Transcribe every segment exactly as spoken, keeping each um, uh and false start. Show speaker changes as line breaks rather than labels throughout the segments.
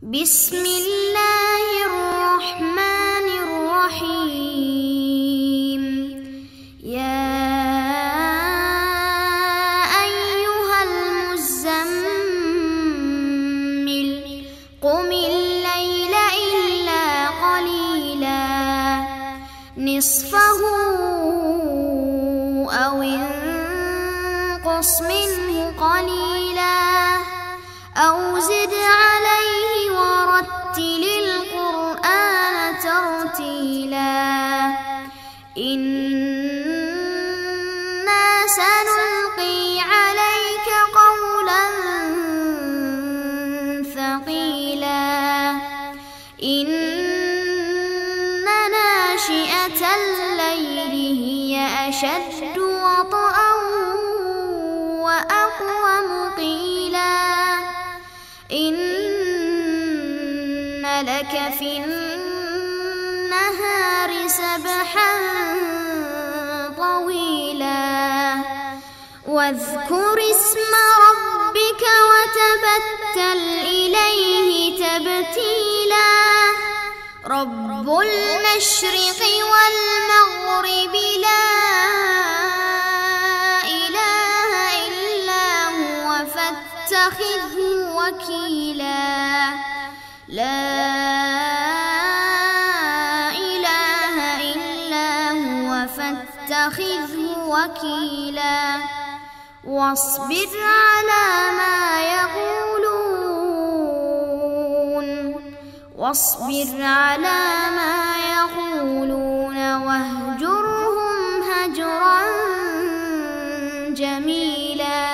بسم الله الرحمن الرحيم. يا أيها المزمل قم الليل إلا قليلا نصفه أو انقص منه قليلا أو زد عليه ورتل القرآن ترتيلا. إنا سنلقي عليك قولا ثقيلا. إن ناشئة الليل هي أشد وطئا وأقوم قيلا. إن لك في النهار سبحا طويلا. واذكر اسم ربك وتبتل إليه تبتيلا. رب المشرق والمغرب لا إله إلا هو فاتخذه وكيلا. لا إله إلا هو فاتخذه وكيلا. واصبر على ما يقولون واصبر على ما يقولون واهجرهم هجرا جميلا.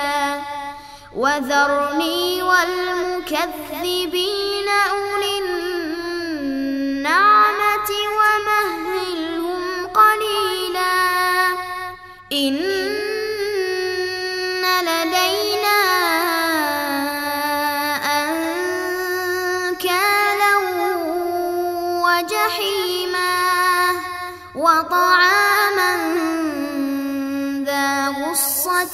وذرني والمكذبين أولي النعمة ومهلهم قليلا. إن لدينا أنكالا وجحيما وطعاما ذا غصة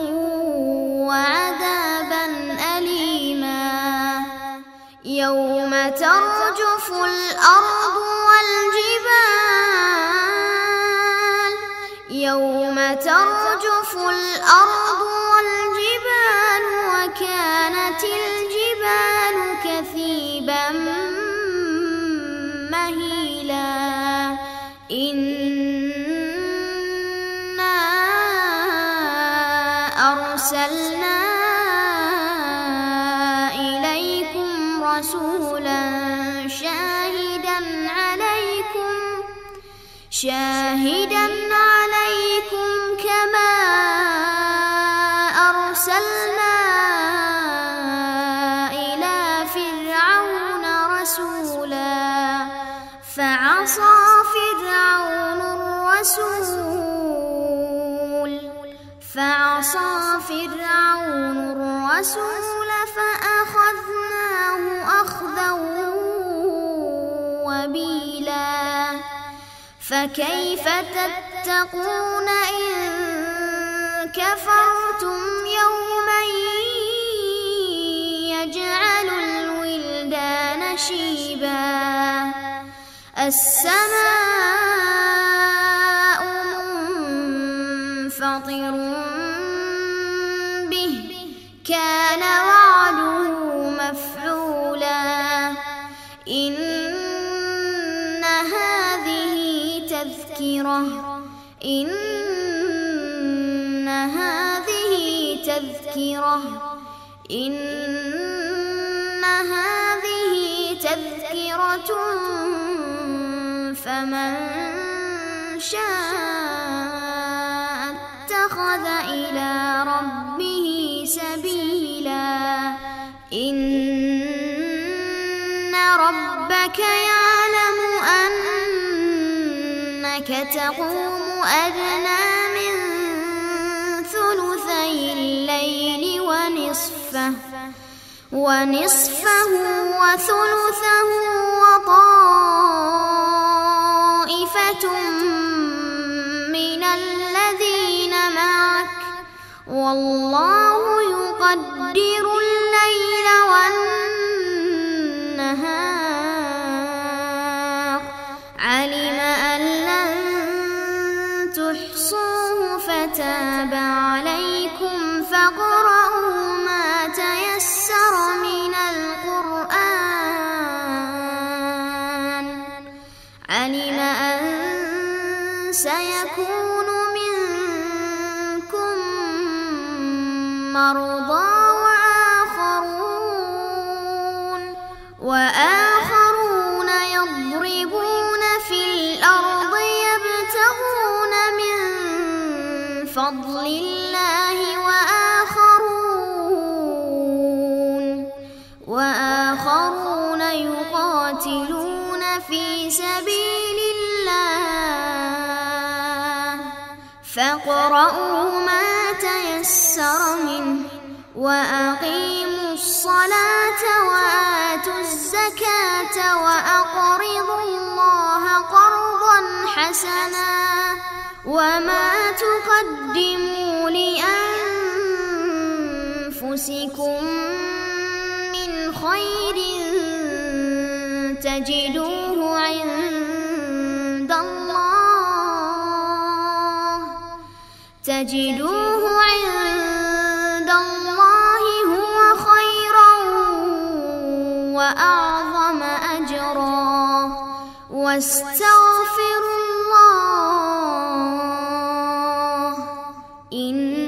وعذابا أليما. يوم ترجف الأرض والجبال يوم ترجف الأرض والجبال وكانت الجبال كثيبا مهيلا. إنا أرسلنا إليكم رسولا شاهدا عليكم شاهدا عليكم كما أرسلنا إلى فرعون رسولا. فعصى فرعون الرسول فعصى فرعون الرسول فأخذناه أخذا وبيلا. فكيف تتقون إن كفرتم يوما يجعل الولدان شيبا. السماء منفطر به كان وعده مفعولا. إن هذه تذكرة إن هذه تذكرة إن هذه تذكرة فمن شاء اتخذ إلى ربه سبيلا. إن ربك يعلم أنك تقوم أدنى من ثلثي الليل ونصفه ونصفه وثلثه وطائفة من الذين معك والله يقدر الليل والنهار النهار علم أن لن تحصوه فتاب عليكم فاقرؤوا ما تيسر من القرآن علم أن سيكون منكم مرضى وآخرون وآخرون يضربون في الأرض يبتغون من فضل الله وآخرون وآخرون يقاتلون في سبيل الله فاقرؤوا ما تيسر منه وأقيموا الصلاة وآتوا الزكاة وأقرضوا الله قرضا حسنا وما تقدموا لأنفسكم من خير تجدوه عند الله تجدوه عند الله هو خيرا وأعظم أجرا واستغفروا الله إن